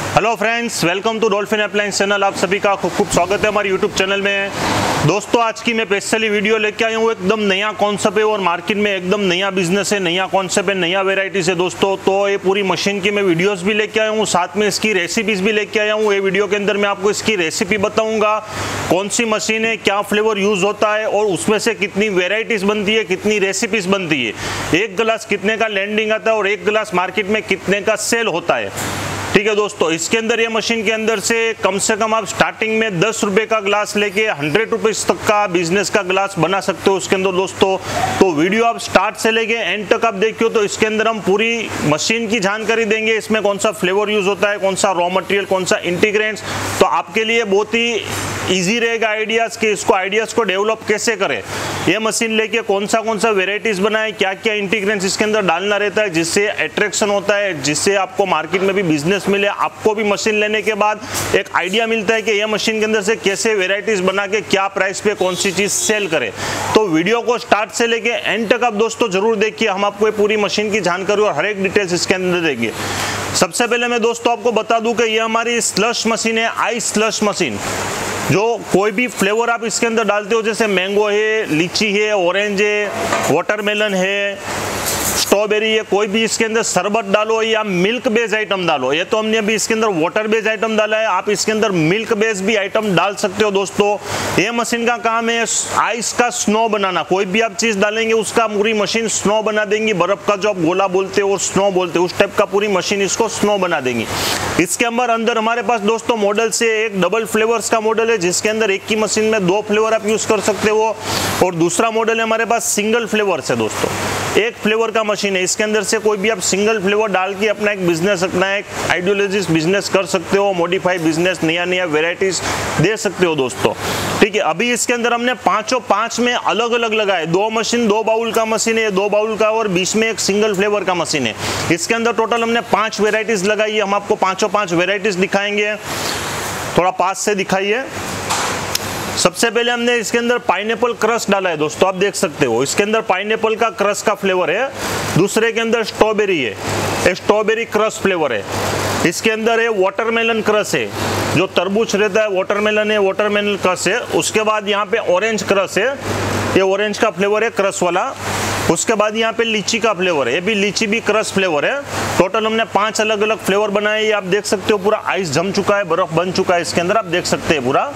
Hello friends, welcome to Dolphin appliance channel. आप सभी का खूब खूब स्वागत है हमारे यूट्यूब चैनल में। दोस्तों, आज की मैं स्पेशली वीडियो लेके आया हूँ। एकदम नया कॉन्सेप्ट है और मार्केट में एकदम नया बिजनेस है, नया कॉन्सेप्ट है, नया वेराइटीज है दोस्तों। तो ये पूरी मशीन की मैं वीडियोस भी लेके आया हूँ, साथ में इसकी रेसिपीज भी लेके आया हूँ। ये वीडियो के अंदर मैं आपको इसकी रेसिपी बताऊंगा, कौन सी मशीन है, क्या फ्लेवर यूज होता है और उसमें से कितनी वेराइटीज बनती है, कितनी रेसिपीज बनती है, एक गिलास कितने का लैंडिंग आता है और एक गिलास मार्केट में कितने का सेल होता है। ठीक है दोस्तों, इसके अंदर ये मशीन के अंदर से कम आप स्टार्टिंग में 10 रुपए का ग्लास लेके 100 रुपीज तक का बिजनेस का ग्लास बना सकते हो उसके अंदर दोस्तों। तो वीडियो आप स्टार्ट से लेके एंड तक आप देखियो तो इसके अंदर हम पूरी मशीन की जानकारी देंगे, इसमें कौन सा फ्लेवर यूज होता है, कौन सा रॉ मटेरियल, कौन सा इंटीग्रेंट्स। तो आपके लिए बहुत ही ईजी रहेगा आइडियाज के इसको आइडियाज को डेवलप कैसे करें, ये मशीन लेके कौन सा वेराइटीज बनाए, क्या क्या इंटीग्रेंट्स इसके अंदर डालना रहता है जिससे अट्रैक्शन होता है, जिससे आपको मार्केट में भी बिजनेस मिले, आपको भी मशीन लेने के बाद एक आइडिया मिलता है कि ये मशीन के अंदर से कैसे वेराइटीज बना के क्या प्राइस पे कौन सी चीज सेल करे। तो वीडियो को स्टार्ट से लेके एंड तक आप दोस्तों जरूर देखिए, हम आपको ये पूरी मशीन की जानकारी और हर एक डिटेल्स इसके अंदर देंगे। सबसे पहले मैं दोस्तों आपको बता दूं कि ये हमारी स्लश मशीन है, आइस स्लश मशीन। जो कोई भी फ्लेवर आप इसके अंदर डालते हो, जैसे मैंगो है, लीची है, ऑरेंज है, वाटरमेलन है, स्ट्रॉबेरी है, कोई भी इसके अंदर शरबत डालो या मिल्क बेस्ड आइटम डालो। ये तो हमने अभी इसके अंदर वाटर बेस्ड आइटम डाला है, आप इसके अंदर मिल्क बेस्ड भी आइटम डाल सकते हो दोस्तों। ये मशीन का काम है आइस का स्नो बनाना। कोई भी आप चीज डालेंगे उसका पूरी मशीन स्नो बना देंगी। बर्फ का जो आप गोला बोलते हो और स्नो बोलते हो, उस टाइप का पूरी मशीन इसको स्नो बना देंगी। इसके अंदर हमारे पास दोस्तों मॉडल से एक डबल फ्लेवर्स का मॉडल है, जिसके अंदर एक की मशीन में 2 फ्लेवर आप यूज कर सकते हो, और दूसरा मॉडल है हमारे पास सिंगल फ्लेवर्स है दोस्तों। एक फ्लेवर का मशीन है, इसके अंदर से कोई भी आप सिंगल फ्लेवर डाल के अपना एक बिजनेस, अपना एक आइडियोलॉजिस्ट बिजनेस कर सकते हो, मॉडिफाई बिजनेस, नया वेराइटीज दे सकते हो दोस्तों। ठीक है, अभी इसके अंदर हमने 5 में अलग अलग लगाए। 2 मशीन, 2 बाउल का मशीन है, 2 बाउल का और बीच में एक सिंगल फ्लेवर का मशीन है। इसके अंदर टोटल हमने 5 वेराइटीज लगाई है। हम आपको 5 वेराइटीज दिखाएंगे, थोड़ा पास से दिखाइए। सबसे पहले हमने इसके अंदर पाइनएप्पल क्रश डाला है दोस्तों, आप देख सकते हो इसके अंदर पाइनएप्पल का क्रश का फ्लेवर है। दूसरे के अंदर स्ट्रॉबेरी है, स्ट्रॉबेरी क्रश फ्लेवर है। इसके अंदर है वाटरमेलन क्रश है, जो तरबूज रहता है वाटरमेलन है, वाटरमेलन क्रश है। उसके बाद यहाँ पे ऑरेंज क्रश है, ये ऑरेंज का फ्लेवर है क्रश वाला। उसके बाद यहाँ पे लीची का फ्लेवर है, ये भी लीची भी क्रश फ्लेवर है। टोटल हमने 5 अलग अलग फ्लेवर बनाए। ये आप देख सकते हो पूरा आइस जम चुका है, बर्फ बन चुका है इसके अंदर, आप देख सकते हैं पूरा।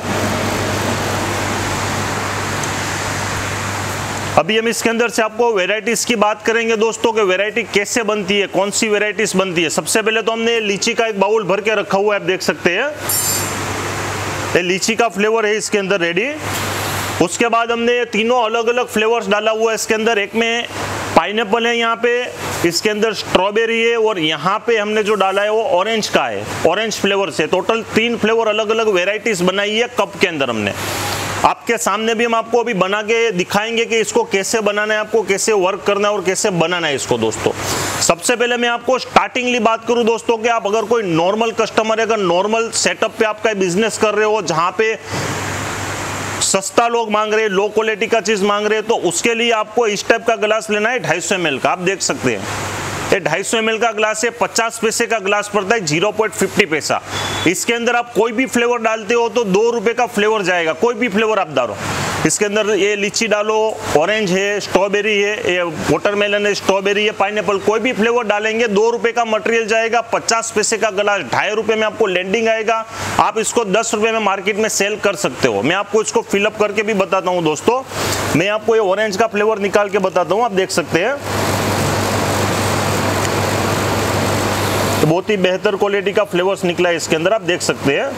अभी हम इसके अंदर से आपको वेराइटीज की बात करेंगे दोस्तों, कि वेराइटी कैसे बनती है, कौन सी वेराइटीज बनती है। सबसे पहले तो हमने लीची का एक बाउल भर के रखा हुआ है, आप देख सकते हैं ये लीची का फ्लेवर है इसके अंदर रेडी। उसके बाद हमने तीनों अलग अलग फ्लेवर्स डाला हुआ है इसके अंदर। एक में पाइनएप्पल है, यहाँ पे इसके अंदर स्ट्रॉबेरी है, और यहाँ पे हमने जो डाला है वो ऑरेंज का है, ऑरेंज फ्लेवर से। टोटल 3 फ्लेवर अलग अलग वेराइटीज बनाई है कप के अंदर हमने। आपके सामने भी हम आपको अभी बना के दिखाएंगे कि इसको कैसे बनाना है, आपको कैसे वर्क करना है और कैसे बनाना है इसको दोस्तों। सबसे पहले मैं आपको स्टार्टिंगली बात करूं दोस्तों कि आप अगर कोई नॉर्मल कस्टमर है, अगर नॉर्मल सेटअप पे आपका बिजनेस कर रहे हो, जहां पे सस्ता लोग मांग रहे हैं, लो क्वालिटी का चीज मांग रहे हैं, तो उसके लिए आपको इस टाइप का गिलास लेना है 250 ml का। आप देख सकते हैं ये 250 ml का ग्लास है, 50 पैसे का ग्लास पड़ता है, 0.50 पैसा। इसके अंदर आप कोई भी फ्लेवर डालते हो तो 2 रुपए का फ्लेवर जाएगा। कोई भी फ्लेवर आप डालो इसके अंदर, ये लीची डालो, ऑरेंज है, स्ट्रॉबेरी है, ये वाटरमेलन है, स्ट्रॉबेरी है, पाइनएप्पल, कोई भी फ्लेवर डालेंगे 2 रुपए का मटेरियल जाएगा। 50 पैसे का ग्लास 2.5 रुपए में आपको लैंडिंग आएगा। आप इसको 10 रुपए में मार्केट में सेल कर सकते हो। मैं आपको इसको फिलअप करके भी बताता हूँ दोस्तों। मैं आपको ये ऑरेंज का फ्लेवर निकाल के बताता हूँ, आप देख सकते हैं बहुत ही बेहतर क्वालिटी का फ्लेवर्स निकला है इसके अंदर, आप देख सकते हैं।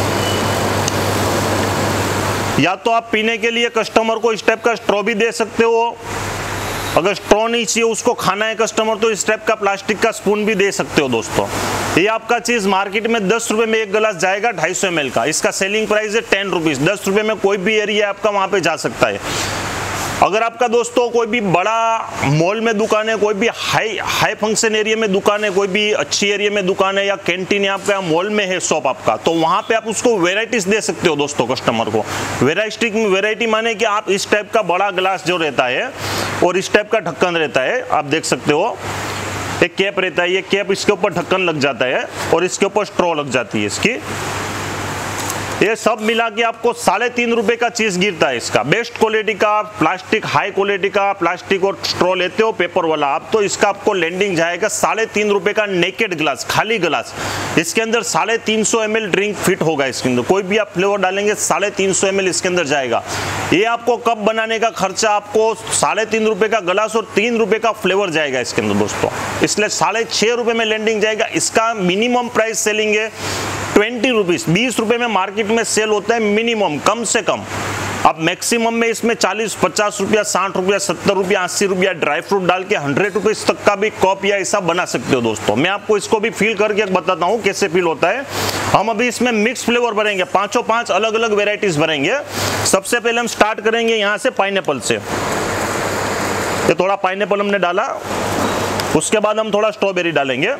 या तो आप पीने के लिए कस्टमर को इस टाइप का स्ट्रॉ भी दे सकते हो, अगर स्ट्रॉ नहीं चाहिए उसको खाना है कस्टमर तो इस टाइप का प्लास्टिक का स्पून भी दे सकते हो दोस्तों। ये आपका चीज मार्केट में 10 रुपए में एक गिलास जाएगा 250 ml का। इसका सेलिंग प्राइस है 10 रुपीज। 10 रुपए में कोई भी एरिया आपका वहां पे जा सकता है। अगर आपका दोस्तों कोई भी बड़ा मॉल में दुकान है, कोई भी हाई फंक्शन एरिया में दुकान है, कोई भी अच्छी एरिया में दुकान है, या कैंटीन है आपका, मॉल में है शॉप आपका, तो वहां पे आप उसको वेराइटीज दे सकते हो दोस्तों कस्टमर को। वेराइटी माने कि आप इस टाइप का बड़ा ग्लास जो रहता है और इस टाइप का ढक्कन रहता है, आप देख सकते हो एक कैप रहता है, ये कैप इसके ऊपर ढक्कन लग जाता है और इसके ऊपर स्ट्रॉ लग जाती है इसकी। ये सब मिला के आपको 3.5 रुपए का चीज गिरता है इसका। बेस्ट क्वालिटी का प्लास्टिक, हाई क्वालिटी का प्लास्टिक और स्ट्रॉ लेते हो पेपर वाला आप, तो इसका आपको लैंडिंग जाएगा 3.5 रुपए का नेकेड ग्लास, खाली ग्लास। इसके अंदर 350 ml ड्रिंक फिट होगा इसके अंदर, कोई भी आप फ्लेवर डालेंगे 350 ml इसके अंदर जाएगा। ये आपको कप बनाने का खर्चा आपको 3.5 रुपए का ग्लास और 3 रुपए का फ्लेवर जाएगा इसके अंदर दोस्तों, इसलिए 6.5 रुपए में लैंडिंग जाएगा। इसका मिनिमम प्राइस सेलिंग है 20 रुपीज, 20 रुपए में मार्केट में सेल होता है मिनिमम, कम से कम। अब मैक्सिमम में इसमें 40, 50 रुपया, 60 रुपया, 70 रुपया, 80 रुपया ड्राई फ्रूट डाल के 100 रुपीज तक का भी कप या ऐसा बना सकते हो दोस्तों। मैं आपको इसको भी फील करके बताता हूँ कैसे फील होता है। हम अभी इसमें मिक्स फ्लेवर भरेंगे, 5 अलग अलग वेराइटीज भरेंगे। सबसे पहले हम स्टार्ट करेंगे यहाँ से पाइनएप्पल से। ये थोड़ा पाइनएप्पल हमने डाला, उसके बाद हम थोड़ा स्ट्रॉबेरी डालेंगे,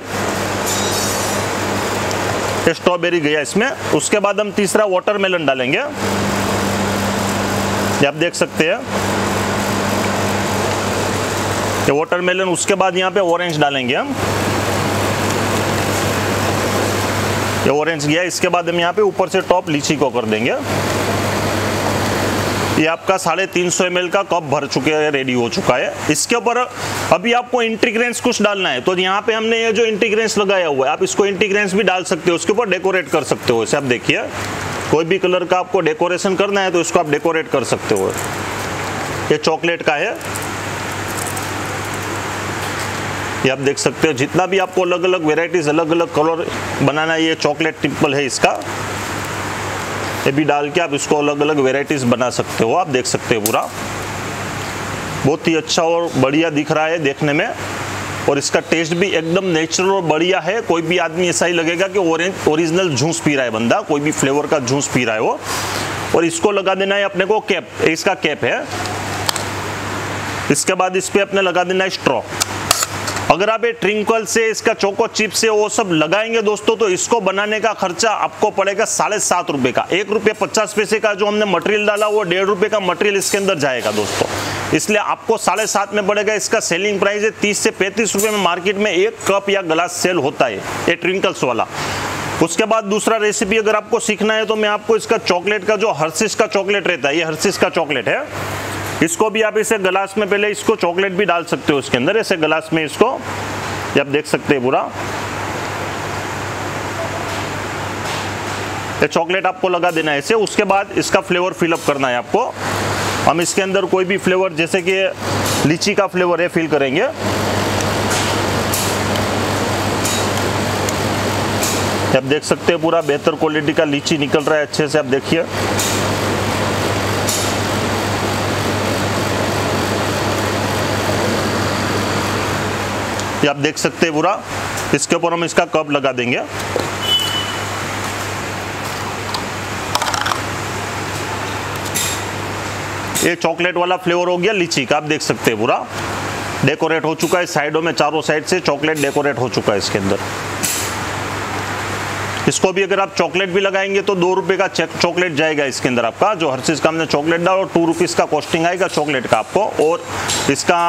स्ट्रॉबेरी गया इसमें। उसके बाद हम तीसरा वाटरमेलन डालेंगे, ये आप देख सकते हैं ये वाटरमेलन। उसके बाद यहाँ पे ऑरेंज डालेंगे हम, ये ऑरेंज गया। इसके बाद हम यहाँ पे ऊपर से टॉप लीची को कर देंगे। ये आपका 350 ml का कप भर चुके हैं, रेडी हो चुका है। इसके ऊपर अभी आपको इंटीग्रेंस कुछ डालना है, तो यहाँ पे हमने ये जो इंटीग्रेंस लगाया हुआ है, आप इसको इंटीग्रेंस भी डाल सकते हो, उसके ऊपर डेकोरेट कर सकते हो। इसे आप देखिए, कोई भी कलर का आपको डेकोरेशन करना है तो इसको आप डेकोरेट कर सकते हो। ये चॉकलेट का है, ये आप देख सकते हो। जितना भी आपको अलग अलग वेराइटीज, अलग अलग कलर बनाना है, ये चॉकलेट ट्रिपल है इसका, ये भी डाल के आप इसको अलग अलग वेराइटीज बना सकते हो। आप देख सकते हो पूरा बहुत ही अच्छा और बढ़िया दिख रहा है देखने में, और इसका टेस्ट भी एकदम नेचुरल और बढ़िया है। कोई भी आदमी ऐसा ही लगेगा कि ओरिजिनल जूस पी रहा है बंदा, कोई भी फ्लेवर का जूस पी रहा है वो। और इसको लगा देना है अपने को कैप, इसका कैप है। इसके बाद इस पे अपने लगा देना है स्ट्रॉ। अगर आप ये ट्रिंकल से, इसका चोको चिप से वो सब लगाएंगे दोस्तों, तो इसको बनाने का खर्चा आपको पड़ेगा 7.5 रुपए का। 1 रुपये 50 पैसे का जो हमने मटेरियल डाला वो 1.5 रुपये का मटेरियल इसके अंदर जाएगा दोस्तों, इसलिए आपको 7.5 में पड़ेगा। इसका सेलिंग प्राइस है 30 से 35 रुपए में मार्केट में एक कप या ग्लास सेल होता है ये ट्रिंकल्स वाला। उसके बाद दूसरा रेसिपी अगर आपको सीखना है तो मैं आपको इसका चॉकलेट का, जो हर्शीज का चॉकलेट रहता है, ये हर्शीज का चॉकलेट है, इसको भी आप इसे गिलास में पहले इसको चॉकलेट भी डाल सकते हो इसके अंदर, ऐसे गिलास में इसको, ये आप देख सकते हैं पूरा। ये चॉकलेट आपको लगा देना है ऐसे। उसके बाद इसका फ्लेवर फिलअप करना है आपको। हम इसके अंदर कोई भी फ्लेवर, जैसे कि लीची का फ्लेवर है, फिल करेंगे। आप देख सकते हैं पूरा बेहतर क्वालिटी का लीची निकल रहा है अच्छे से, आप देखिए। ये आप देख सकते हैं पूरा। इसके ऊपर हम इसका कप लगा देंगे। ये चॉकलेट वाला फ्लेवर हो गया लीची का, आप देख सकते हैं पूरा डेकोरेट हो चुका है साइडों में, चारों साइड से चॉकलेट डेकोरेट हो चुका है इसके अंदर। इसको भी अगर आप चॉकलेट भी लगाएंगे तो 2 रुपए का चॉकलेट जाएगा इसके अंदर आपका, जो हर्शीज का हमने चॉकलेट डाला, और 2 रुपीज का कॉस्टिंग आएगा चॉकलेट का आपको। और इसका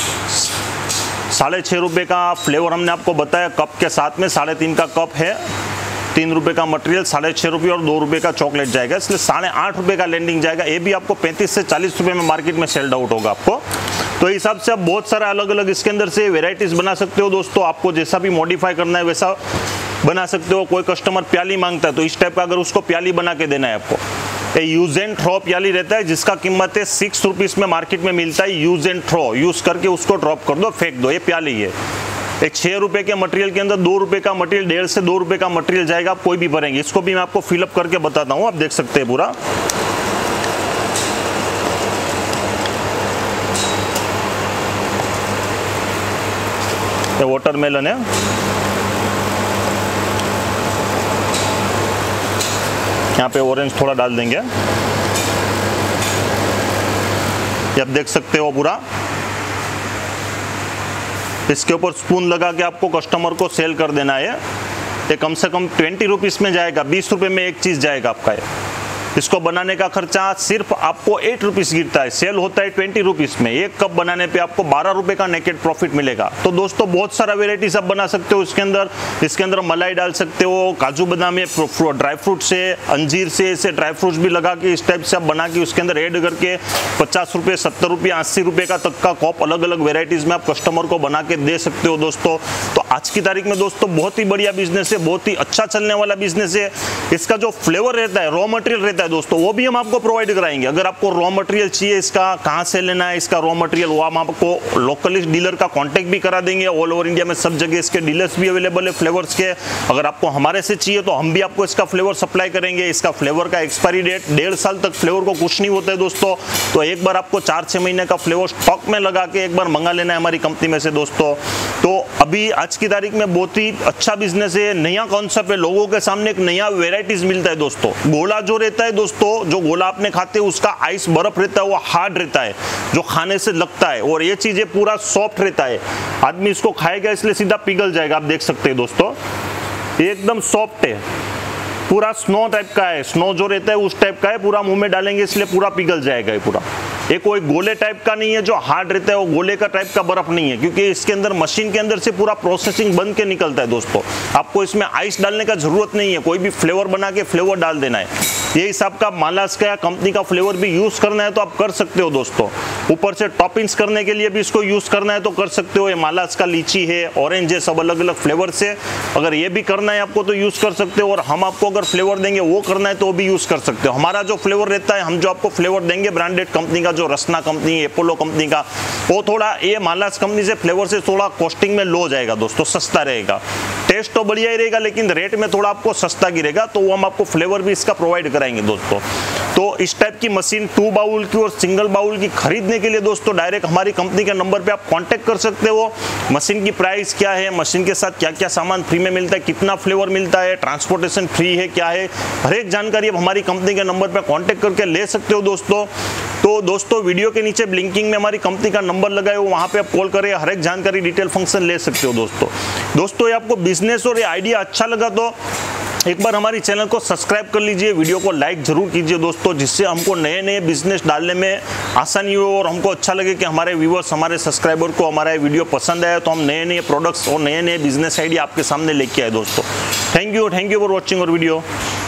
6.5 रुपए का फ्लेवर हमने आपको बताया कप के साथ में, 3.5 का कप है, 3 रुपए का मटेरियल, 6.5 रुपये और 2 रुपए का चॉकलेट जाएगा, इसलिए 8.5 रुपए का लैंडिंग जाएगा। ये भी आपको 35 से 40 रुपए में मार्केट में सेल्ड आउट होगा आपको। तो इस हिसाब से आप बहुत सारा अलग अलग इसके अंदर से वेराइटीज बना सकते हो दोस्तों। आपको जैसा भी मॉडिफाई करना है वैसा बना सकते हो। कोई कस्टमर प्याली मांगता है तो इस टाइप का अगर उसको प्याली बना के देना है आपको, ये यूज एंड थ्रो प्याली रहता है, जिसका कीमत है 6 रुपीज में मार्केट में मिलता है। यूज एंड थ्रो, यूज करके उसको ड्रॉप कर दो, फेंक दो, ये प्याली है। एक 6 रुपए के मटेरियल के अंदर 2 रुपए का मटेरियल, 1.5 से 2 रुपए का मटेरियल जाएगा, आप कोई भी भरेंगे। इसको भी मैं आपको फिलअप करके बताता हूँ, आप देख सकते हैं पूरा। ये वाटरमेलन है, यहाँ पे ऑरेंज थोड़ा डाल देंगे, ये आप देख सकते हो पूरा। इसके ऊपर स्पून लगा के आपको कस्टमर को सेल कर देना है। ये कम से कम 20 रुपीज में जाएगा, 20 रुपए में एक चीज जाएगा आपका। ये इसको बनाने का खर्चा सिर्फ आपको 8 रुपीज़ गिरता है, सेल होता है 20 रुपीज़ में। 1 कप बनाने पे आपको 12 रुपये का नेकेड प्रॉफिट मिलेगा। तो दोस्तों बहुत सारा वेराइटीज आप बना सकते हो इसके अंदर मलाई डाल सकते हो, काजू बादाम है, ड्राई फ्रूट से, अंजीर से, ऐसे ड्राई फ्रूट्स भी लगा के इस टाइप से आप बना के उसके अंदर ऐड करके 50 रुपये, 70 रुपये, 80 रुपये का तक का कप अलग अलग वेराइटीज में आप कस्टमर को बना के दे सकते हो दोस्तों। तो आज की तारीख में दोस्तों बहुत ही बढ़िया बिजनेस है, बहुत ही अच्छा चलने वाला बिजनेस है। इसका जो फ्लेवर रहता है, रॉ मटेरियल रहता है दोस्तों, वो भी हम आपको प्रोवाइड कराएंगे। अगर आपको रॉ मटेरियल चाहिए, इसका कहाँ से लेना है, इसका रॉ मटेरियल, वो हम आपको लोकलिस्ट डीलर का कांटेक्ट भी करा देंगे। ऑल ओवर इंडिया में सब जगह इसके डीलर्स भी अवेलेबल है फ्लेवर्स के। अगर आपको हमारे से चाहिए तो हम भी आपको इसका फ्लेवर सप्लाई करेंगे। इसका फ्लेवर का एक्सपायरी डेट 1.5 साल तक फ्लेवर को कुछ नहीं होता है दोस्तों। तो एक बार आपको 4-6 महीने का फ्लेवर स्टॉक में लगा के एक बार मंगा लेना है हमारी कंपनी में से दोस्तों। तो अभी आज की तारीख में बहुत ही अच्छा बिजनेस है, नया कॉन्सेप्ट है, लोगों के सामने एक नया वेराइटीज मिलता है दोस्तों। गोला जो रहता है दोस्तों, जो गोला आपने खाते हैं उसका आइस बर्फ रहता है, वो हार्ड रहता है, जो खाने से लगता है, और ये चीजें पूरा सॉफ्ट रहता है। आदमी इसको खाएगा इसलिए सीधा पिघल जाएगा। आप देख सकते हैं दोस्तों, ये एकदम सॉफ्ट है, पूरा स्नो टाइप का है, स्नो जो रहता है उस टाइप का है, पूरा मुंह में डालेंगे इसलिए पूरा पिघल जाएगा। ये पूरा ये कोई गोले टाइप का नहीं है जो हार्ड रहता है, वो गोले का टाइप का बर्फ नहीं है, क्योंकि इसके अंदर मशीन के अंदर से पूरा प्रोसेसिंग बन के निकलता है दोस्तों। आपको इसमें आइस डालने का जरूरत नहीं है, कोई भी फ्लेवर बना के फ्लेवर डाल देना है। ये हिसाब का मालास का या कंपनी का फ्लेवर भी यूज करना है तो आप कर सकते हो दोस्तों। ऊपर से टॉपिंग्स करने के लिए भी इसको यूज करना है तो कर सकते हो। ये मालास का लीची है, ऑरेंज है, सब अलग अलग फ्लेवर से, अगर ये भी करना है आपको तो यूज कर सकते हो। और हम आपको अगर फ्लेवर देंगे वो करना है तो वो भी यूज कर सकते हो। हमारा जो फ्लेवर रहता है, हम जो आपको फ्लेवर देंगे ब्रांडेड कंपनी का, जो रसना कंपनी, एपोलो कंपनी का, वो थोड़ा ये मालास कंपनी से फ्लेवर से थोड़ा कॉस्टिंग में लो जाएगा दोस्तों, सस्ता रहेगा। टेस्ट तो बढ़िया ही रहेगा लेकिन रेट में थोड़ा आपको सस्ता गिरेगा, तो वो हम आपको फ्लेवर भी इसका प्रोवाइड कराएंगे दोस्तों। तो इस टाइप की मशीन 2 बाउल की और सिंगल बाउल की खरीदने के लिए दोस्तों डायरेक्ट हमारी कंपनी के नंबर पे आप कांटेक्ट कर सकते हो। मशीन की प्राइस क्या है, मशीन के साथ क्या क्या सामान फ्री में मिलता है, कितना फ्लेवर मिलता है, ट्रांसपोर्टेशन फ्री है क्या है, हर एक जानकारी आप हमारी कंपनी के नंबर पे कांटेक्ट करके ले सकते हो दोस्तों। तो दोस्तों वीडियो के नीचे ब्लिंकिंग में हमारी कंपनी का नंबर लगाए हो, वहाँ पे आप कॉल करें, हर एक जानकारी डिटेल फंक्शन ले सकते हो दोस्तों। ये आपको बिजनेस और ये आइडिया अच्छा लगा तो एक बार हमारी चैनल को सब्सक्राइब कर लीजिए, वीडियो को लाइक जरूर कीजिए दोस्तों, जिससे हमको नए नए बिजनेस डालने में आसानी हो और हमको अच्छा लगे कि हमारे व्यूअर्स, हमारे सब्सक्राइबर को हमारा वीडियो पसंद आया तो हम नए नए प्रोडक्ट्स और नए नए बिजनेस आइडिया आपके सामने लेके आए दोस्तों। थैंक यू फॉर वॉचिंग और वीडियो।